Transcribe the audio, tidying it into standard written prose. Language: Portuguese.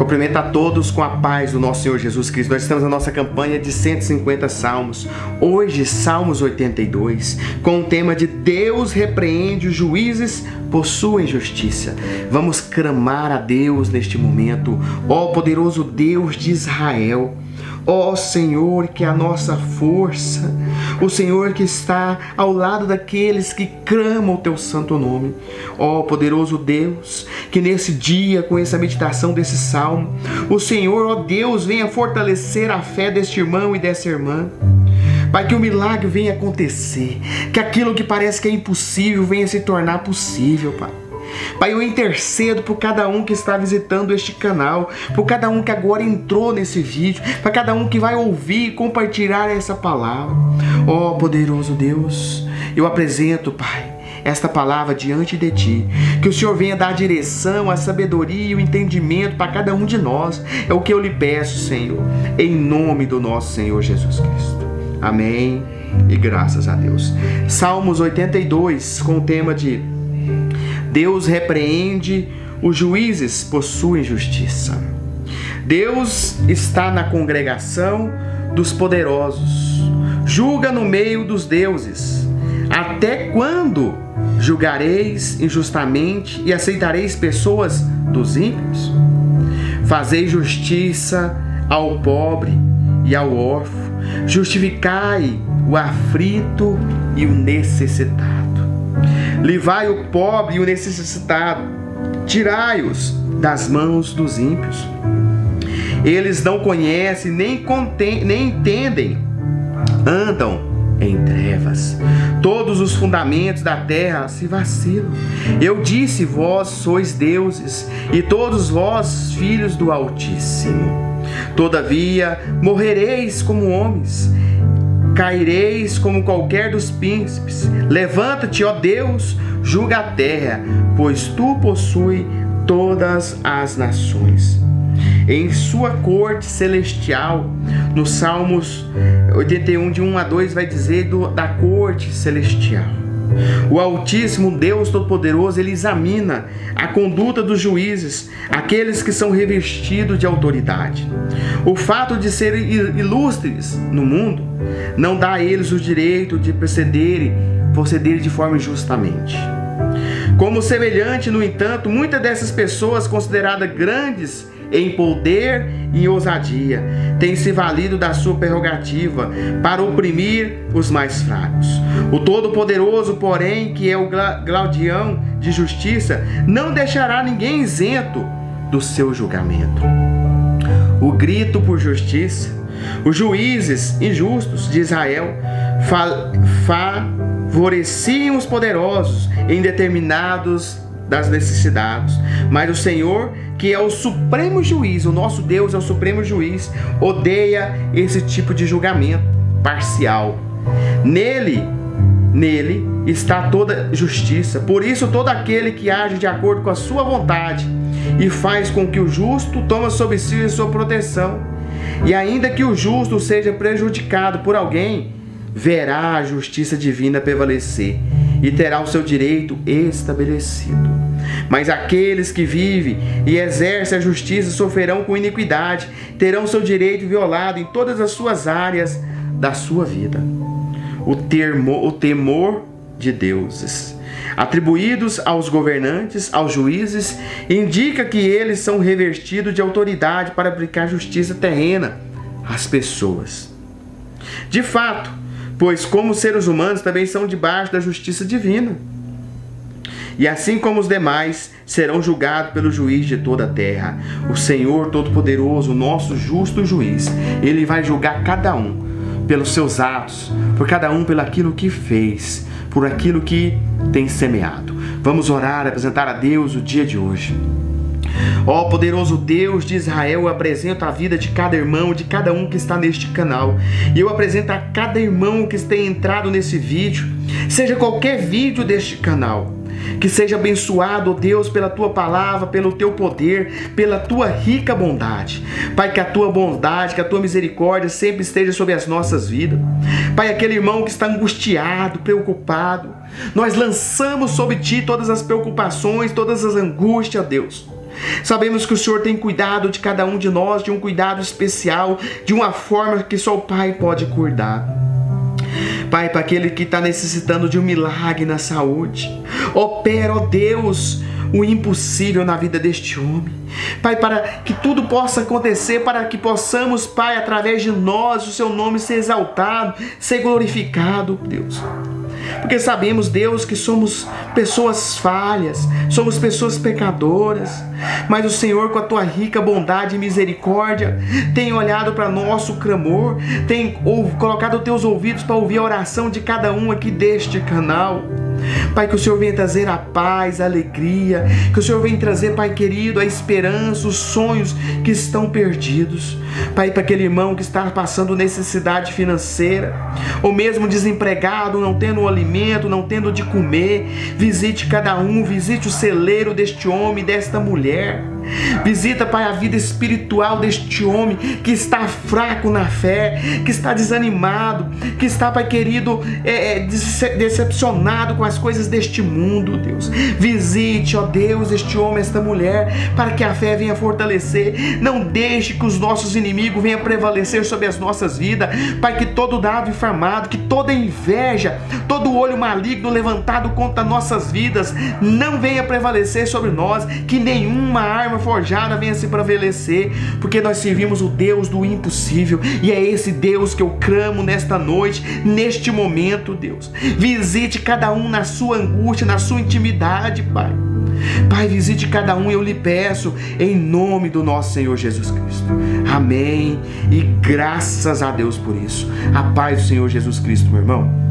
Cumprimento a todos com a paz do nosso Senhor Jesus Cristo. Nós estamos na nossa campanha de 150 salmos. Hoje, Salmos 82, com o tema de Deus repreende os juízes por sua injustiça. Vamos clamar a Deus neste momento. Ó poderoso Deus de Israel, ó Senhor, que é a nossa força, o Senhor que está ao lado daqueles que clamam o teu santo nome. Ó poderoso Deus, que nesse dia, com essa meditação desse salmo, o Senhor, ó Deus, venha fortalecer a fé deste irmão e dessa irmã. Pai, que o milagre venha acontecer, que aquilo que parece que é impossível venha se tornar possível, Pai. Pai, eu intercedo por cada um que está visitando este canal, por cada um que agora entrou nesse vídeo, para cada um que vai ouvir e compartilhar essa palavra. Ó poderoso Deus, eu apresento, Pai, esta palavra diante de Ti, que o Senhor venha dar a direção, a sabedoria e o entendimento para cada um de nós. É o que eu lhe peço, Senhor, em nome do nosso Senhor Jesus Cristo. Amém e graças a Deus. Salmos 82, com o tema de Deus repreende os juízes por sua injustiça. Deus está na congregação dos poderosos, julga no meio dos deuses. Até quando julgareis injustamente e aceitareis pessoas dos ímpios? Fazei justiça ao pobre e ao órfão, justificai o aflito e o necessitado. Livrai o pobre e o necessitado, tirai-os das mãos dos ímpios. Eles não conhecem, nem entendem, andam em trevas. Todos os fundamentos da terra se vacilam. Eu disse, vós sois deuses, e todos vós filhos do Altíssimo. Todavia morrereis como homens, caireis como qualquer dos príncipes. Levanta-te, ó Deus, julga a terra, pois tu possuis todas as nações. Em sua corte celestial, no Salmos 81, de 1 a 2, vai dizer da corte celestial. O Altíssimo Deus Todo-Poderoso, Ele examina a conduta dos juízes, aqueles que são revestidos de autoridade. O fato de serem ilustres no mundo não dá a eles o direito de procederem de forma injustamente. Como semelhante, no entanto, muitas dessas pessoas consideradas grandes em poder e ousadia têm se valido da sua prerrogativa para oprimir os mais fracos. O Todo-Poderoso, porém, que é o guardião de justiça, não deixará ninguém isento do seu julgamento. O grito por justiça, os juízes injustos de Israel favoreciam os poderosos em determinados das necessidades, mas o Senhor, que é o supremo juiz, o nosso Deus é o supremo juiz, odeia esse tipo de julgamento parcial. Nele está toda justiça. Por isso, todo aquele que age de acordo com a sua vontade e faz com que o justo tome sobre si a sua proteção, e ainda que o justo seja prejudicado por alguém, verá a justiça divina prevalecer e terá o seu direito estabelecido. Mas aqueles que vivem e exercem a justiça sofrerão com iniquidade, terão seu direito violado em todas as suas áreas da sua vida. O temor de deuses atribuídos aos governantes, aos juízes, indica que eles são revestidos de autoridade para aplicar justiça terrena às pessoas. De fato, pois como seres humanos também são debaixo da justiça divina. E assim como os demais, serão julgados pelo juiz de toda a terra. O Senhor Todo-Poderoso, o nosso justo juiz, Ele vai julgar cada um pelos seus atos, por cada um pelo aquilo que fez, por aquilo que tem semeado. Vamos orar, apresentar a Deus o dia de hoje. Ó poderoso Deus de Israel, eu apresento a vida de cada irmão, de cada um que está neste canal. E eu apresento a cada irmão que tem entrado nesse vídeo, seja qualquer vídeo deste canal. Que seja abençoado, ó Deus, pela Tua palavra, pelo Teu poder, pela Tua rica bondade. Pai, que a Tua bondade, que a Tua misericórdia sempre esteja sobre as nossas vidas. Pai, aquele irmão que está angustiado, preocupado, nós lançamos sobre Ti todas as preocupações, todas as angústias, ó Deus. Sabemos que o Senhor tem cuidado de cada um de nós, de um cuidado especial, de uma forma que só o Pai pode cuidar. Pai, para aquele que está necessitando de um milagre na saúde, opera, ó Deus, o impossível na vida deste homem. Pai, para que tudo possa acontecer, para que possamos, Pai, através de nós, o Seu nome ser exaltado, ser glorificado, Deus. Porque sabemos, Deus, que somos pessoas falhas, somos pessoas pecadoras, mas o Senhor, com a Tua rica bondade e misericórdia, tem olhado para nosso clamor, tem colocado os Teus ouvidos para ouvir a oração de cada um aqui deste canal. Pai, que o Senhor venha trazer a paz, a alegria, que o Senhor venha trazer, Pai querido, a esperança, os sonhos que estão perdidos. Pai, para aquele irmão que está passando necessidade financeira, ou mesmo desempregado, não tendo um alimento, não tendo de comer, visite cada um, visite o celeiro deste homem, desta mulher. Visita, Pai, a vida espiritual deste homem que está fraco na fé, que está desanimado, que está, Pai querido, decepcionado com as coisas deste mundo, Deus. Visite, ó Deus, este homem, esta mulher, para que a fé venha fortalecer. Não deixe que os nossos inimigos venham prevalecer sobre as nossas vidas. Pai, que todo dado infamado, que toda inveja, todo olho maligno levantado contra nossas vidas não venha prevalecer sobre nós, que nenhuma arma forjada venha se prevalecer, porque nós servimos o Deus do impossível, e é esse Deus que eu clamo nesta noite, neste momento, Deus. Visite cada um na sua angústia, na sua intimidade, Pai. Pai, visite cada um, eu lhe peço, em nome do nosso Senhor Jesus Cristo. Amém, e graças a Deus por isso. A paz do Senhor Jesus Cristo, meu irmão.